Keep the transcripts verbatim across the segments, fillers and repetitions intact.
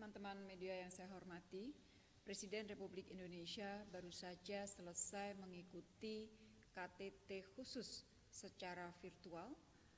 Teman-teman media yang saya hormati, Presiden Republik Indonesia baru saja selesai mengikuti K T T khusus secara virtual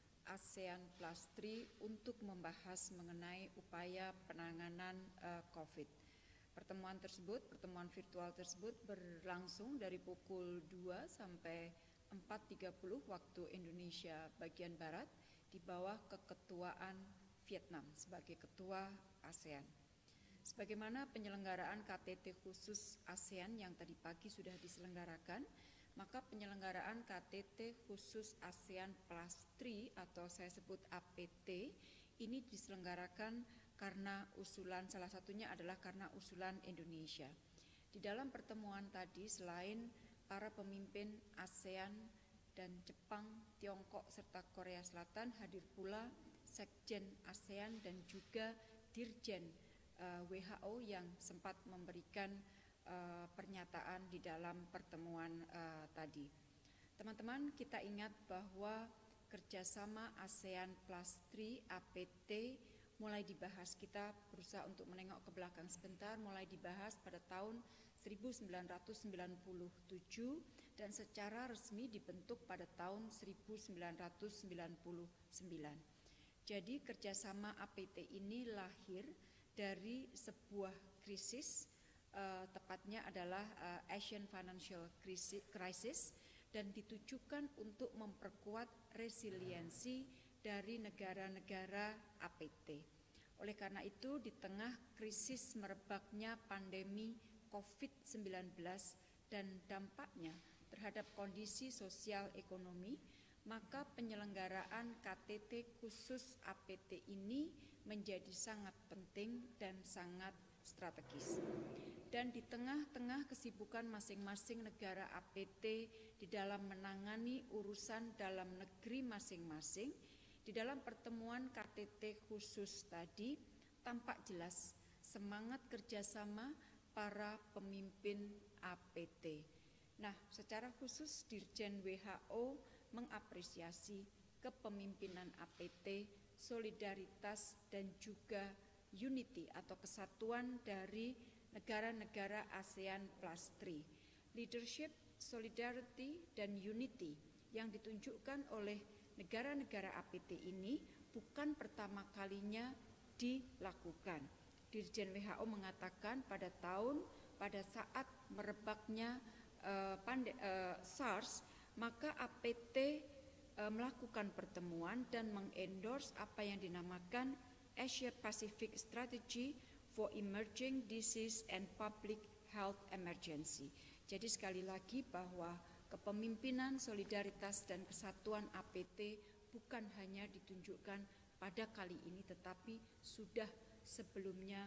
ASEAN Plus tiga untuk membahas mengenai upaya penanganan uh, COVID. Pertemuan tersebut, pertemuan virtual tersebut berlangsung dari pukul dua sampai empat tiga puluh waktu Indonesia bagian Barat di bawah keketuaan Vietnam sebagai ketua ASEAN. Sebagaimana penyelenggaraan K T T khusus ASEAN yang tadi pagi sudah diselenggarakan, maka penyelenggaraan K T T khusus ASEAN Plus tiga atau saya sebut A P T ini diselenggarakan karena usulan, salah satunya adalah karena usulan Indonesia. Di dalam pertemuan tadi selain para pemimpin ASEAN dan Jepang, Tiongkok serta Korea Selatan, hadir pula Sekjen ASEAN dan juga Dirjen uh, W H O yang sempat memberikan uh, pernyataan di dalam pertemuan uh, tadi. Teman-teman, kita ingat bahwa kerjasama ASEAN Plus tiga A P T mulai dibahas, kita berusaha untuk menengok ke belakang sebentar, mulai dibahas pada tahun seribu sembilan ratus sembilan puluh tujuh dan secara resmi dibentuk pada tahun seribu sembilan ratus sembilan puluh sembilan. Jadi kerjasama A P T ini lahir dari sebuah krisis, uh, tepatnya adalah uh, Asian Financial Crisis, dan ditujukan untuk memperkuat resiliensi dari negara-negara A P T. Oleh karena itu, di tengah krisis merebaknya pandemi COVID sembilan belas dan dampaknya terhadap kondisi sosial ekonomi, maka penyelenggaraan K T T khusus A P T ini menjadi sangat penting dan sangat strategis. Dan di tengah-tengah kesibukan masing-masing negara A P T di dalam menangani urusan dalam negeri masing-masing, di dalam pertemuan K T T khusus tadi tampak jelas semangat kerjasama para pemimpin A P T. Nah, secara khusus Dirjen W H O mengapresiasi kepemimpinan A P T, solidaritas dan juga unity atau kesatuan dari negara-negara ASEAN Plus tiga. Leadership, solidarity dan unity yang ditunjukkan oleh negara-negara A P T ini bukan pertama kalinya dilakukan. Dirjen W H O mengatakan pada tahun pada saat merebaknya uh, pande, uh, SARS, maka A P T e, melakukan pertemuan dan mengendorse apa yang dinamakan Asia Pacific Strategy for Emerging Disease and Public Health Emergency. Jadi sekali lagi bahwa kepemimpinan, solidaritas dan kesatuan A P T bukan hanya ditunjukkan pada kali ini tetapi sudah sebelumnya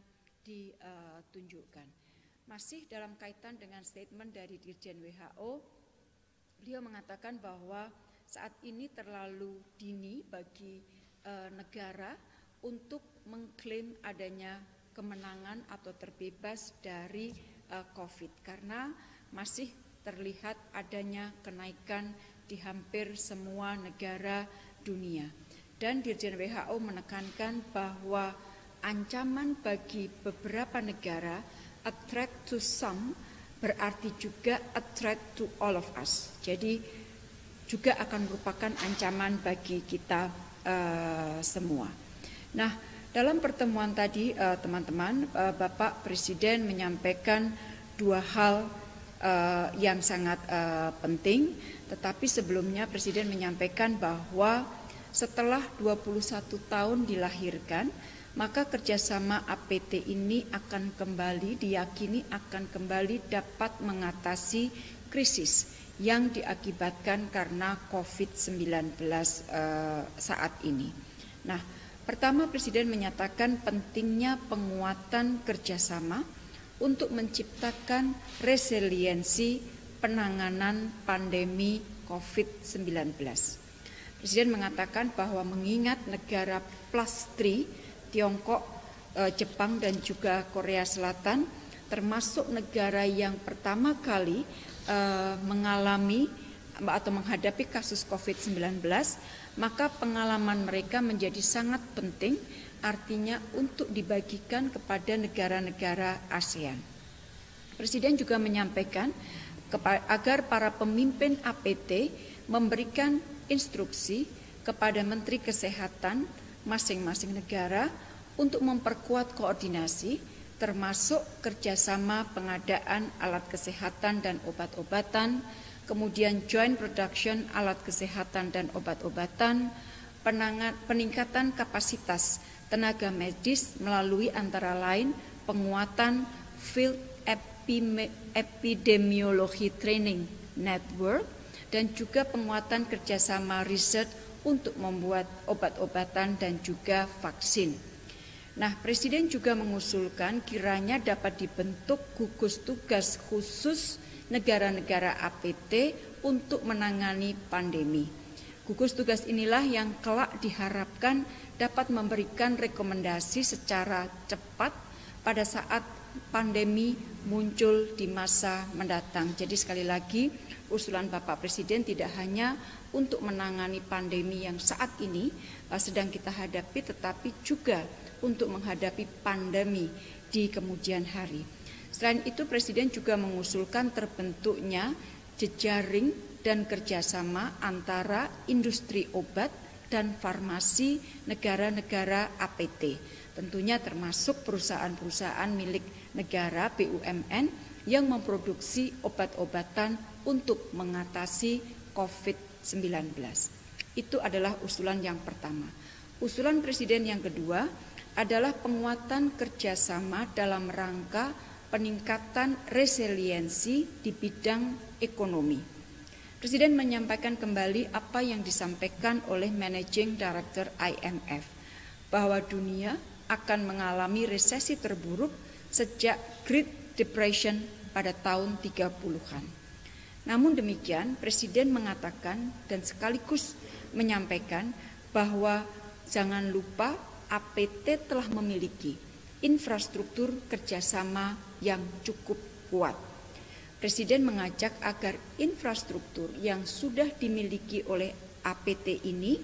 ditunjukkan. Masih dalam kaitan dengan statement dari Dirjen W H O, beliau mengatakan bahwa saat ini terlalu dini bagi e, negara untuk mengklaim adanya kemenangan atau terbebas dari e, COVID karena masih terlihat adanya kenaikan di hampir semua negara dunia. Dan Dirjen W H O menekankan bahwa ancaman bagi beberapa negara, a threat to some, berarti juga a threat to all of us. Jadi juga akan merupakan ancaman bagi kita uh, semua. Nah, dalam pertemuan tadi teman-teman, uh, uh, Bapak Presiden menyampaikan dua hal uh, yang sangat uh, penting, tetapi sebelumnya Presiden menyampaikan bahwa setelah dua puluh satu tahun dilahirkan, maka kerjasama A P T ini akan kembali, diyakini akan kembali dapat mengatasi krisis yang diakibatkan karena COVID sembilan belas uh, saat ini. Nah, pertama Presiden menyatakan pentingnya penguatan kerjasama untuk menciptakan resiliensi penanganan pandemi COVID sembilan belas. Presiden mengatakan bahwa mengingat negara plus tiga, Tiongkok, Jepang dan juga Korea Selatan termasuk negara yang pertama kali uh, mengalami atau menghadapi kasus covid sembilan belas, maka pengalaman mereka menjadi sangat penting, artinya untuk dibagikan kepada negara-negara ASEAN. Presiden juga menyampaikan agar para pemimpin A P T memberikan instruksi kepada Menteri Kesehatan masing-masing negara untuk memperkuat koordinasi, termasuk kerjasama pengadaan alat kesehatan dan obat-obatan, kemudian joint production alat kesehatan dan obat-obatan, peningkatan kapasitas tenaga medis melalui antara lain penguatan Field Epidemiology Training Network dan juga penguatan kerjasama riset untuk membuat obat-obatan dan juga vaksin. Nah, Presiden juga mengusulkan kiranya dapat dibentuk gugus tugas khusus negara-negara A P T untuk menangani pandemi. Gugus tugas inilah yang kelak diharapkan dapat memberikan rekomendasi secara cepat pada saat pandemi muncul di masa mendatang. Jadi sekali lagi, usulan Bapak Presiden tidak hanya untuk menangani pandemi yang saat ini sedang kita hadapi, tetapi juga untuk menghadapi pandemi di kemudian hari. Selain itu, Presiden juga mengusulkan terbentuknya jejaring dan kerjasama antara industri obat dan farmasi negara-negara A P T. Tentunya termasuk perusahaan-perusahaan milik negara B U M N yang memproduksi obat-obatan untuk mengatasi covid sembilan belas. Itu adalah usulan yang pertama. Usulan Presiden yang kedua adalah penguatan kerjasama dalam rangka peningkatan resiliensi di bidang ekonomi. Presiden menyampaikan kembali apa yang disampaikan oleh Managing Director I M F, bahwa dunia akan mengalami resesi terburuk sejak Great Depression pada tahun tiga puluhan. Namun demikian, Presiden mengatakan dan sekaligus menyampaikan bahwa jangan lupa A P T telah memiliki infrastruktur kerjasama yang cukup kuat. Presiden mengajak agar infrastruktur yang sudah dimiliki oleh A P T ini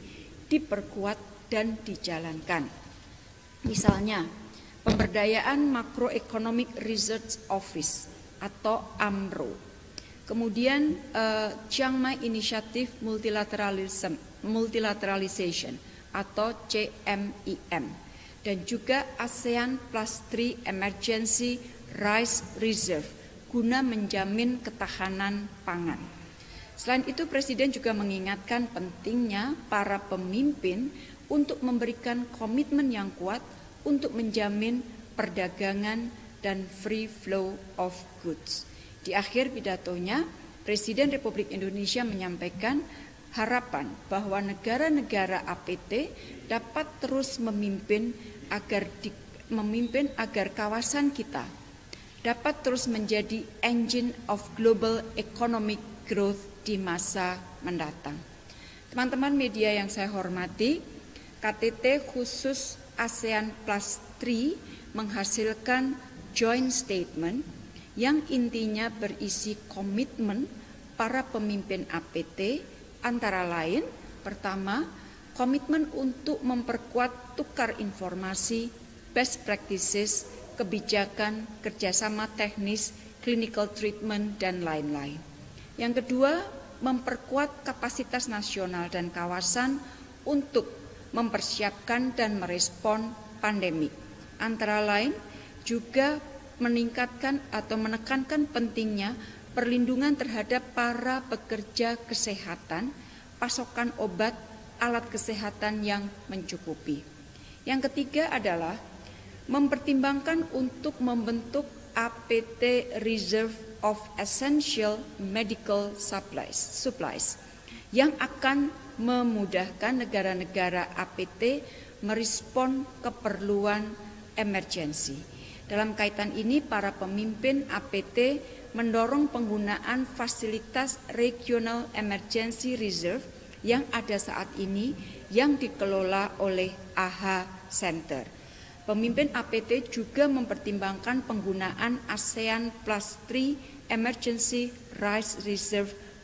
diperkuat dan dijalankan. Misalnya, pemberdayaan Macroeconomic Research Office atau A M R O. Kemudian uh, Chiang Mai Initiative Multilateralism, Multilateralization atau C M I M, dan juga ASEAN Plus tiga Emergency Rice Reserve guna menjamin ketahanan pangan. Selain itu, Presiden juga mengingatkan pentingnya para pemimpin untuk memberikan komitmen yang kuat untuk menjamin perdagangan dan free flow of goods. Di akhir pidatonya, Presiden Republik Indonesia menyampaikan harapan bahwa negara-negara A P T dapat terus memimpin agar di, memimpin agar kawasan kita dapat terus menjadi engine of global economic growth di masa mendatang. Teman-teman media yang saya hormati, K T T khusus ASEAN Plus tiga menghasilkan joint statement yang intinya berisi komitmen para pemimpin A P T, antara lain, pertama, komitmen untuk memperkuat tukar informasi, best practices, kebijakan, kerjasama teknis, clinical treatment, dan lain-lain. Yang kedua, memperkuat kapasitas nasional dan kawasan untuk mempersiapkan dan merespon pandemi. Antara lain, juga meningkatkan atau menekankan pentingnya perlindungan terhadap para pekerja kesehatan, pasokan obat, alat kesehatan yang mencukupi. Yang ketiga adalah mempertimbangkan untuk membentuk A P T Reserve of Essential Medical Supplies, supplies yang akan memudahkan negara-negara A P T merespon keperluan emergensi. Dalam kaitan ini, para pemimpin A P T mendorong penggunaan fasilitas Regional Emergency Reserve yang ada saat ini yang dikelola oleh A H A Center. Pemimpin A P T juga mempertimbangkan penggunaan ASEAN Plus tiga Emergency Rice Reserve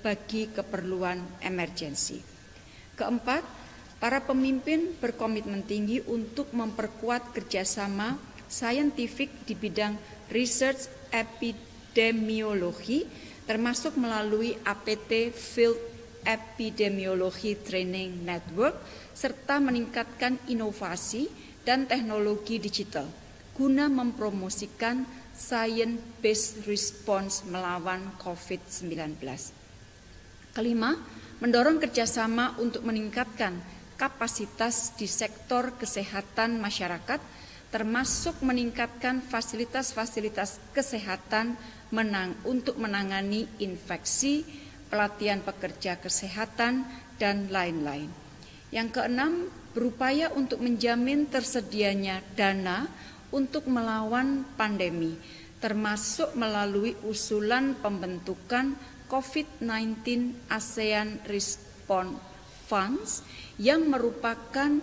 bagi keperluan emergensi. Keempat, para pemimpin berkomitmen tinggi untuk memperkuat kerjasama saintifik di bidang research epidemiologi, termasuk melalui A P T Field Epidemiology Training Network, serta meningkatkan inovasi dan teknologi digital guna mempromosikan science-based response melawan COVID sembilan belas. Kelima, mendorong kerjasama untuk meningkatkan kapasitas di sektor kesehatan masyarakat, termasuk meningkatkan fasilitas-fasilitas kesehatan menang, untuk menangani infeksi, pelatihan pekerja kesehatan, dan lain-lain. Yang keenam, berupaya untuk menjamin tersedianya dana untuk melawan pandemi, termasuk melalui usulan pembentukan COVID sembilan belas ASEAN Response Funds yang merupakan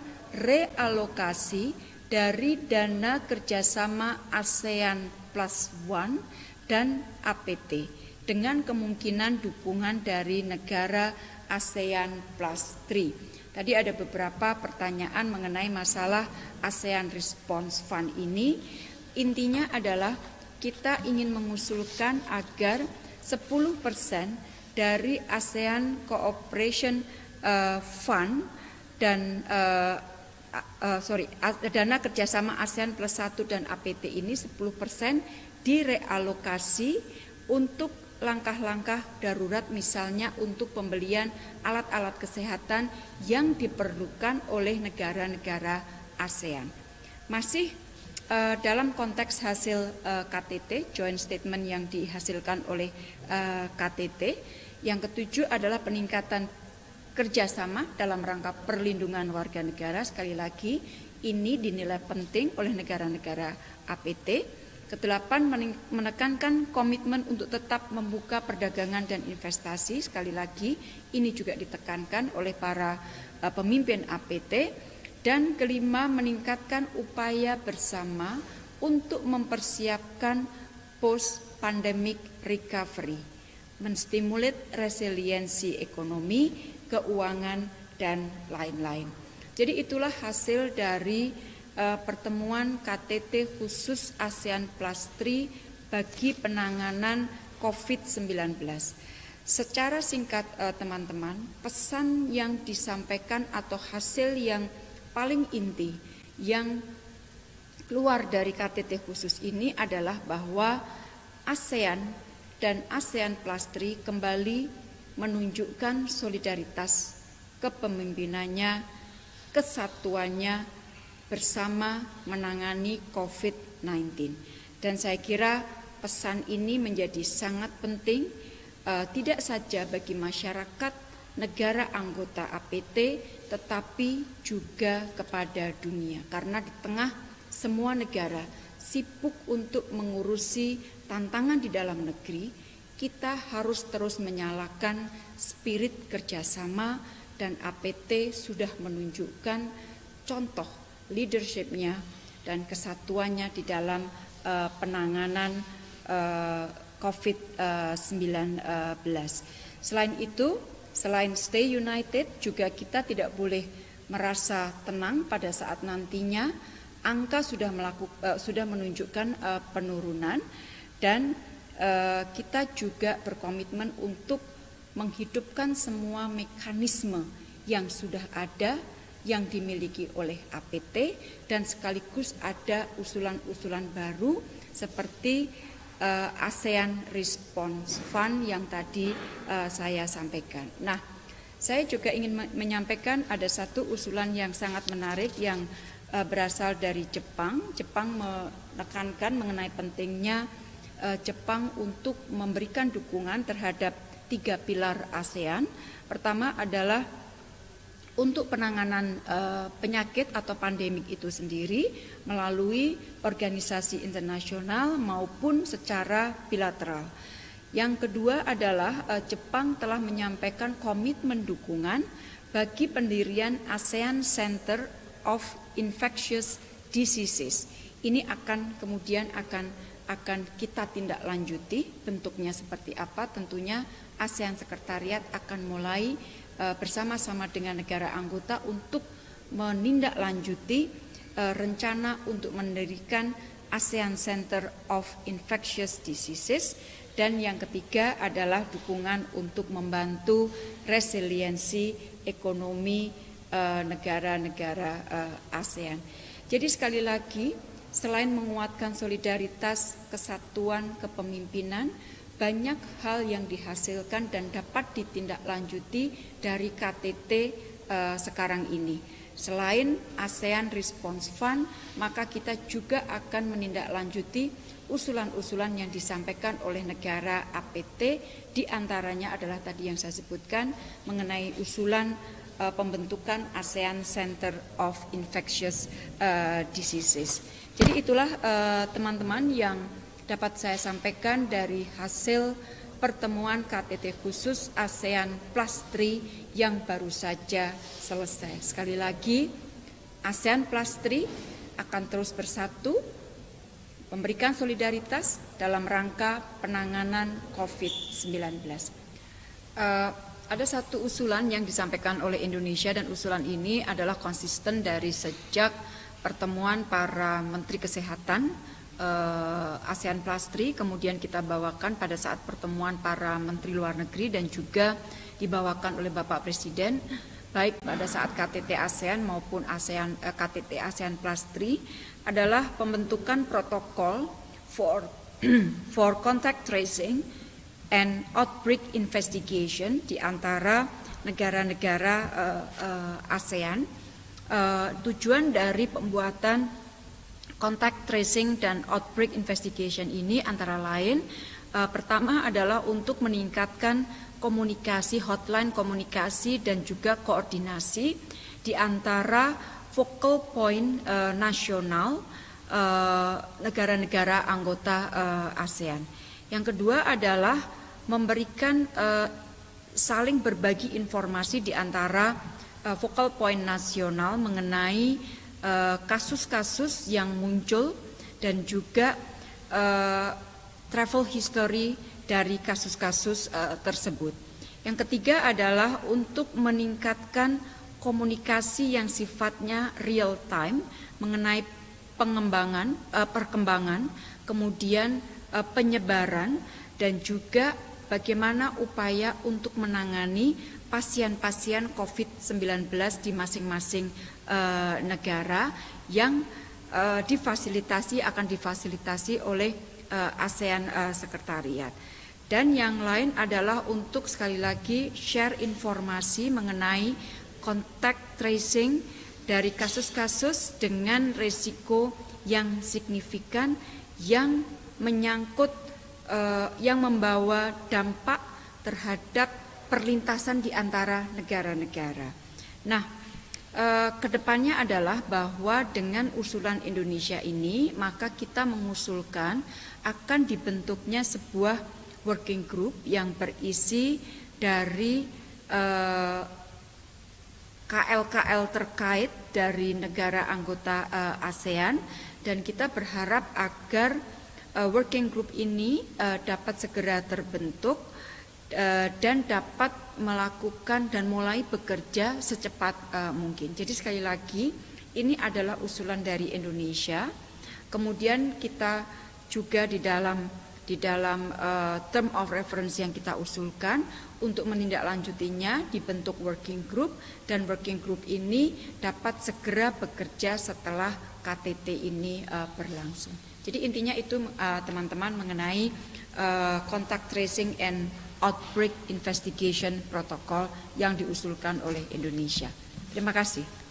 realokasi dari dana kerjasama ASEAN Plus One dan A P T dengan kemungkinan dukungan dari negara ASEAN Plus Three. Tadi ada beberapa pertanyaan mengenai masalah ASEAN Response Fund ini. Intinya adalah kita ingin mengusulkan agar sepuluh persen dari ASEAN Cooperation uh, Fund dan uh, uh, sorry dana kerjasama ASEAN plus satu dan A P T ini sepuluh persen direalokasi untuk langkah-langkah darurat, misalnya untuk pembelian alat-alat kesehatan yang diperlukan oleh negara-negara ASEAN. Masih Uh, dalam konteks hasil uh, K T T, joint statement yang dihasilkan oleh uh, K T T, yang ketujuh adalah peningkatan kerjasama dalam rangka perlindungan warga negara. Sekali lagi, ini dinilai penting oleh negara-negara A P T. Kedelapan, menekankan komitmen untuk tetap membuka perdagangan dan investasi. Sekali lagi, ini juga ditekankan oleh para uh, pemimpin A P T. Dan kelima, meningkatkan upaya bersama untuk mempersiapkan post-pandemic recovery, menstimulat resiliensi ekonomi, keuangan, dan lain-lain. Jadi itulah hasil dari uh, pertemuan K T T khusus ASEAN Plus Three bagi penanganan COVID sembilan belas. Secara singkat uh, teman-teman, pesan yang disampaikan atau hasil yang paling inti yang keluar dari K T T khusus ini adalah bahwa ASEAN dan ASEAN Plus Three kembali menunjukkan solidaritas, kepemimpinannya, kesatuannya bersama menangani COVID sembilan belas. Dan saya kira pesan ini menjadi sangat penting, uh, tidak saja bagi masyarakat negara anggota A P T, tetapi juga kepada dunia. Karena di tengah semua negara sibuk untuk mengurusi tantangan di dalam negeri, kita harus terus menyalakan spirit kerjasama, dan A P T sudah menunjukkan contoh leadership-nya dan kesatuannya di dalam uh, penanganan uh, COVID sembilan belas. Selain itu, selain stay united, juga kita tidak boleh merasa tenang pada saat nantinya angka sudah melakukan uh, sudah menunjukkan uh, penurunan, dan uh, kita juga berkomitmen untuk menghidupkan semua mekanisme yang sudah ada yang dimiliki oleh A P T, dan sekaligus ada usulan-usulan baru seperti Uh, ASEAN Response Fund yang tadi uh, saya sampaikan. Nah, saya juga ingin menyampaikan ada satu usulan yang sangat menarik yang uh, berasal dari Jepang. Jepang menekankan mengenai pentingnya uh, Jepang untuk memberikan dukungan terhadap tiga pilar ASEAN. Pertama adalah untuk penanganan uh, penyakit atau pandemik itu sendiri melalui organisasi internasional maupun secara bilateral. Yang kedua adalah uh, Jepang telah menyampaikan komitmen dukungan bagi pendirian ASEAN Center of Infectious Diseases. Ini akan kemudian akan akan kita tindak lanjuti, bentuknya seperti apa, tentunya ASEAN Sekretariat akan mulai uh, bersama-sama dengan negara anggota untuk menindaklanjuti uh, rencana untuk mendirikan ASEAN Center of Infectious Diseases, dan yang ketiga adalah dukungan untuk membantu resiliensi ekonomi negara-negara uh, uh, ASEAN. Jadi sekali lagi, selain menguatkan solidaritas, kesatuan, kepemimpinan, banyak hal yang dihasilkan dan dapat ditindaklanjuti dari K T T uh, sekarang ini. Selain ASEAN Response Fund, maka kita juga akan menindaklanjuti usulan-usulan yang disampaikan oleh negara A P T, diantaranya adalah tadi yang saya sebutkan mengenai usulan uh, pembentukan ASEAN Center of Infectious uh, Diseases. Jadi itulah teman-teman uh, yang dapat saya sampaikan dari hasil pertemuan K T T khusus ASEAN Plus tiga yang baru saja selesai. Sekali lagi, ASEAN Plus tiga akan terus bersatu, memberikan solidaritas dalam rangka penanganan COVID sembilan belas. Uh, ada satu usulan yang disampaikan oleh Indonesia, dan usulan ini adalah konsisten dari sejak pertemuan para Menteri Kesehatan Uh, ASEAN Plus tiga, kemudian kita bawakan pada saat pertemuan para Menteri Luar Negeri dan juga dibawakan oleh Bapak Presiden, baik pada saat K T T ASEAN maupun ASEAN uh, K T T ASEAN Plus tiga, adalah pembentukan protokol for for contact tracing and outbreak investigation di antara negara-negara uh, uh, ASEAN. Uh, tujuan dari pembuatan contact tracing dan outbreak investigation ini antara lain, uh, pertama adalah untuk meningkatkan komunikasi, hotline komunikasi dan juga koordinasi di antara focal point uh, nasional uh, negara-negara anggota uh, ASEAN. Yang kedua adalah memberikan uh, saling berbagi informasi di antara uh, focal point nasional mengenai kasus-kasus uh, yang muncul dan juga uh, travel history dari kasus-kasus uh, tersebut. Yang ketiga adalah untuk meningkatkan komunikasi yang sifatnya real time mengenai pengembangan, uh, perkembangan, kemudian uh, penyebaran, dan juga bagaimana upaya untuk menangani pasien-pasien COVID sembilan belas di masing-masing uh, negara yang uh, difasilitasi akan difasilitasi oleh uh, ASEAN uh, Sekretariat. Dan yang lain adalah untuk sekali lagi share informasi mengenai contact tracing dari kasus-kasus dengan risiko yang signifikan yang menyangkut uh, yang membawa dampak terhadap perlintasan di antara negara-negara. Nah, eh, kedepannya adalah bahwa dengan usulan Indonesia ini, maka kita mengusulkan akan dibentuknya sebuah working group yang berisi dari eh, K L K L terkait dari negara anggota eh, ASEAN, dan kita berharap agar eh, working group ini eh, dapat segera terbentuk dan dapat melakukan dan mulai bekerja secepat uh, mungkin. Jadi sekali lagi, ini adalah usulan dari Indonesia. Kemudian kita juga di dalam di dalam uh, term of reference yang kita usulkan untuk menindaklanjutinya dibentuk working group, dan working group ini dapat segera bekerja setelah K T T ini uh, berlangsung. Jadi intinya itu teman-teman uh, mengenai uh, contact tracing and outbreak investigation protocol yang diusulkan oleh Indonesia. Terima kasih.